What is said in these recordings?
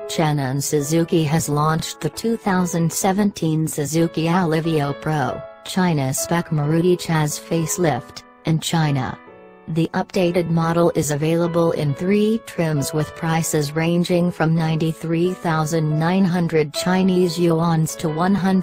China Suzuki has launched the 2017 Suzuki Alivio Pro, China spec Maruti Ciaz facelift, in China. The updated model is available in 3 trims with prices ranging from 93,900 Chinese yuans to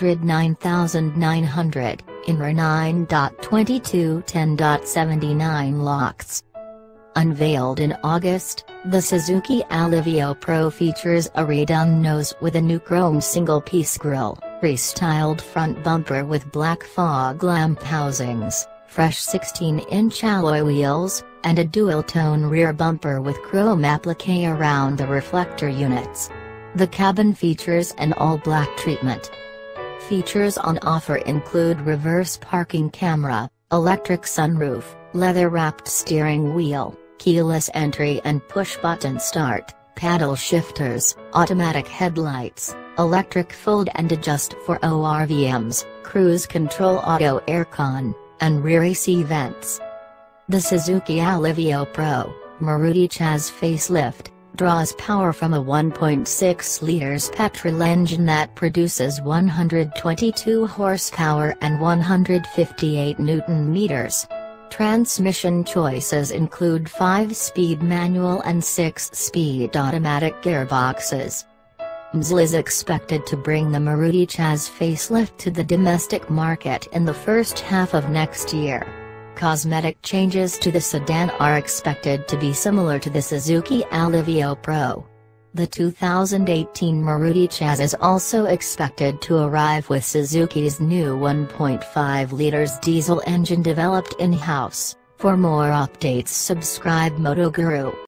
109,900, in RE 9.22 10.79 lots. Unveiled in August, the Suzuki Alivio Pro features a redone nose with a new chrome single-piece grille, restyled front bumper with black fog lamp housings, fresh 16-inch alloy wheels, and a dual-tone rear bumper with chrome applique around the reflector units. The cabin features an all-black treatment. Features on offer include reverse parking camera, electric sunroof, leather-wrapped steering wheel, keyless entry and push-button start, paddle shifters, automatic headlights, electric fold and adjust for ORVMs, cruise control auto aircon, and rear AC vents. The Suzuki Alivio Pro, Maruti Ciaz facelift, draws power from a 1.6 liters petrol engine that produces 122 horsepower and 158 Nm. Transmission choices include 5-speed manual and 6-speed automatic gearboxes. MZL is expected to bring the Maruti Ciaz facelift to the domestic market in the first half of next year. Cosmetic changes to the sedan are expected to be similar to the Suzuki Alivio Pro. The 2018 Maruti Ciaz is also expected to arrive with Suzuki's new 1.5 liters diesel engine developed in-house. For more updates subscribe Moto Guru.